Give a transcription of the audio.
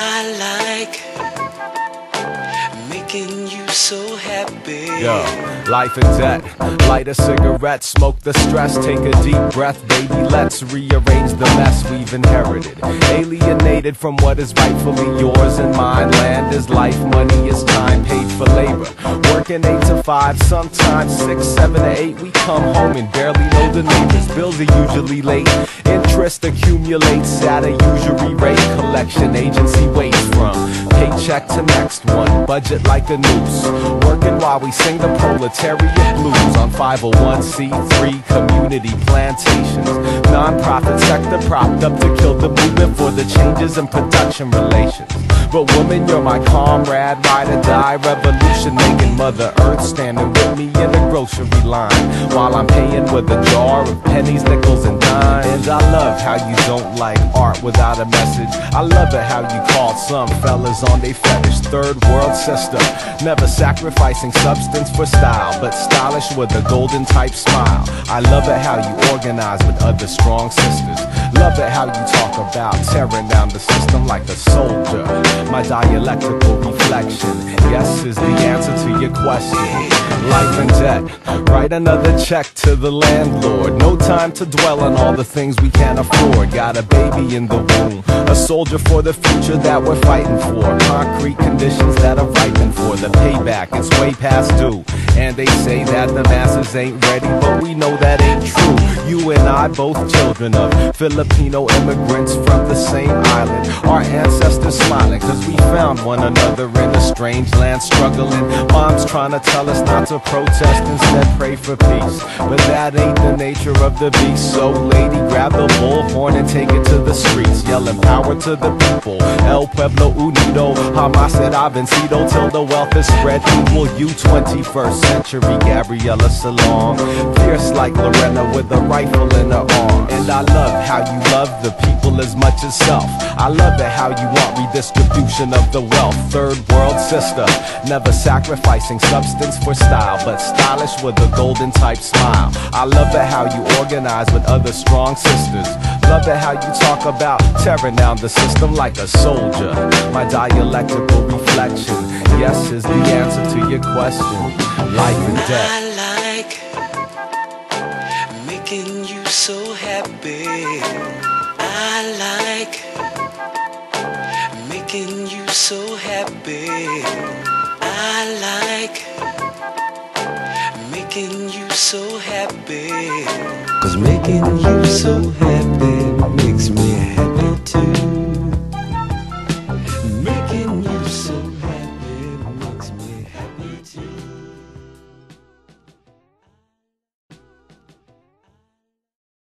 I like making you so happy. Yo, life and debt. Light a cigarette, smoke the stress, take a deep breath, baby. Let's rearrange the mess we've inherited. Alienated from what is rightfully yours and mine. Land is life, money is time, paid for labor. Working 8 to 5, sometimes 6, 7 to 8. We come home and barely know the neighbors. Bills are usually late. Interest accumulates at a usury rate. Collection agency waits from paycheck to next one. Budget like a noose. Working while we sing the proletariat blues on 501c3 community plantations. Non-profit sector propped up to kill the movement for the changes in production relations. But woman, you're my comrade, ride or die revolution, making Mother Earth standing with me in the grocery line while I'm paying with a jar of pennies, nickels, and dimes. And I love how you don't like art without a message. I love it how you called some fellas on they fetish. Third world system, never sacrificing substance for style, but stylish with a golden type smile. I love it how you organize with other strong sisters. Love it how you talk about tearing down the system like a soldier. My dialectical reflection, yes, is the answer to your question. Life and debt, write another check to the landlord. No time to dwell on all the things we can't afford. Got a baby in the womb, a soldier for the future that we're fighting for. Concrete conditions that are ripened for the payback, it's way past due. And they say that the masses ain't ready, but we know that ain't true. You and I, both children of Filipino immigrants from the same island. Our ancestors smiling, cause we found one another in a strange land struggling. Mom's trying to tell us not to protest, instead pray for peace. But that ain't the nature of the beast. So lady, grab the bullhorn and take it to the streets, yelling power to the people. El Pueblo Unido, jamás será vencido till the wealth is spread equal. You 21st century Gabriela Salong, fierce like Lorena with a rifle in her arm. And I love how you love the people as much as self. I love it how you want redistribution of the wealth. Third world sister, never sacrificing substance for style, but stylish with a golden type smile. I love it how you organize with other strong sisters. Love it how you talk about tearing down the system like a soldier. My dialectical reflection, yes, is the answer to your question. Life and death. I like making you so happy. I like making you so happy. I like making you so happy. 'Cause making you so happy